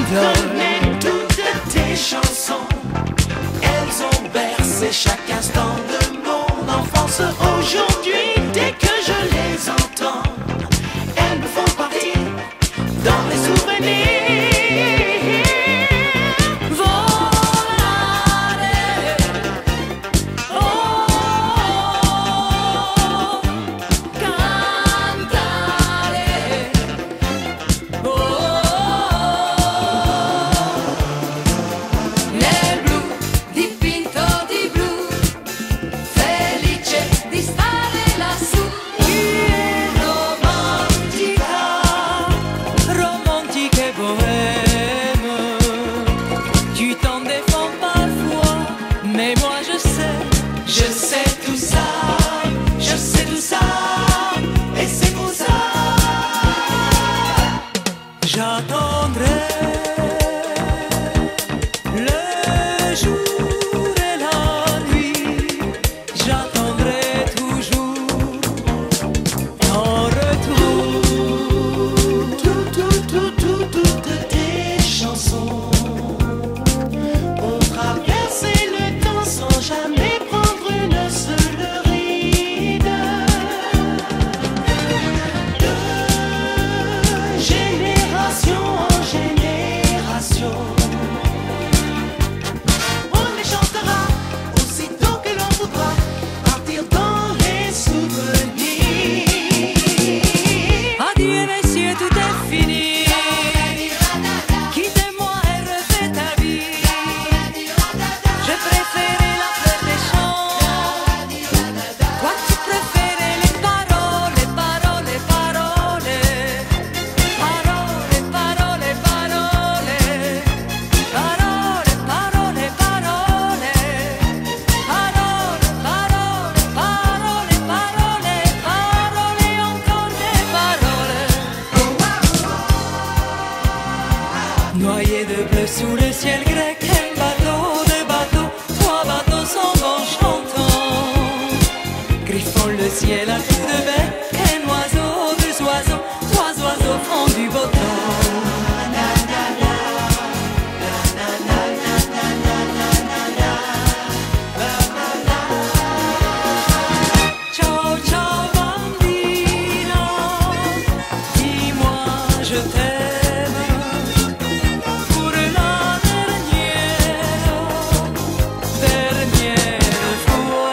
connais toutes tes chansons. Elles ont bercé chaque instant de mon enfance. Aujourd'hui, dès que je les entends, elles me font partir dans les souvenirs. Je sais tout ça, je sais tout ça, et c'est pour ça j'attendrai le jour et la nuit, j'attendrai toujours ton retour. Toutes tes chansons ont traversé le temps sans jamais prendre une seule ride. De génération en génération, on les chantera aussitôt que l'on voudra partir dans les souvenirs. Adieu messieurs, tout est fini. Quittez-moi et refais ta vie. Je préférais la fleur des champs. Toi tu préférais les paroles, les paroles, les paroles. Paroles, paroles, paroles. Paroles, paroles, paroles. Paroles, paroles, paroles, paroles. Paroles et encore des paroles. Noyé de bleu sous le ciel grec, un bateau, deux bateaux, trois bateaux s'en vont chantant. Griffons le ciel à coups de bec, un oiseau, deux oiseaux, trois oiseaux font du beau temps. Ciao, ciao bambino, dis-moi je t'aime pour la dernière fois.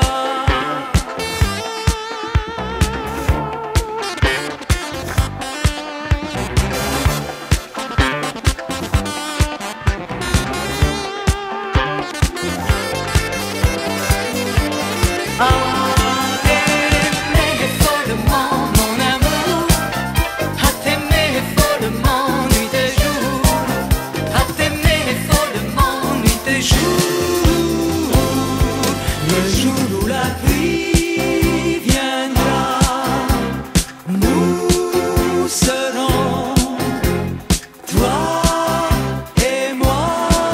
À t'aimer follement mon amour, à t'aimer follement nuit et jour, à t'aimer follement nuit et jour. Le jour où la pluie viendra, nous serons toi et moi.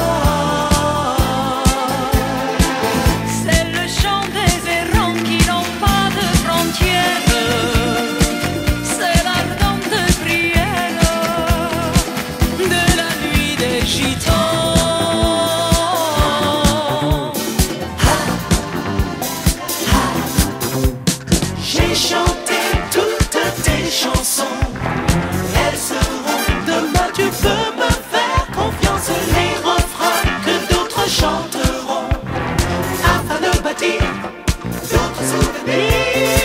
C'est le chant des errants qui n'ont pas de frontières. C'est l'ardente prière de la nuit des gitans. J'ai chanté toutes tes chansons, elles seront demain. Tu peux me faire confiance, les refrains que d'autres chanteront afin de bâtir d'autres souvenirs.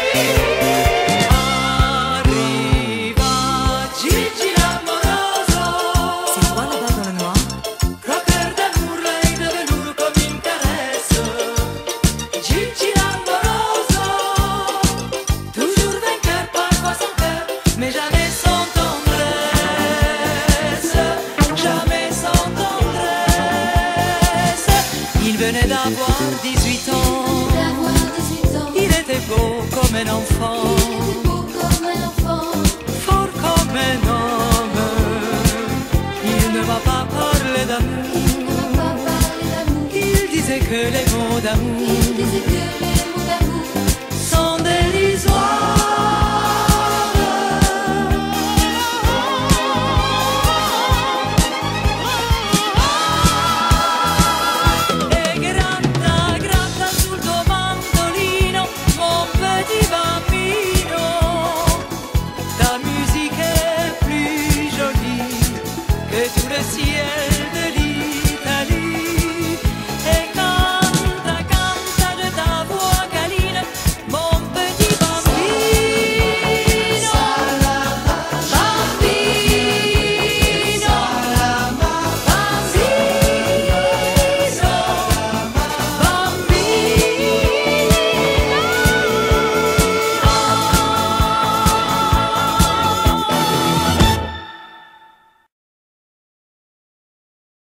Arriva Gigi l'amoroso. C'est quoi là-bas dans le noir? Croqueur d'amour, l'œil de velours comme une caresse. Gigi l'amoroso, toujours vainqueur, parfois sans cœur, mais jamais sans tendresse. Jamais sans tendresse. Il venait d'avoir 18 ans. Il était beau comme un enfant, fort comme un homme. Il ne m'a pas parlé d'amour, il disait que les mots d'amour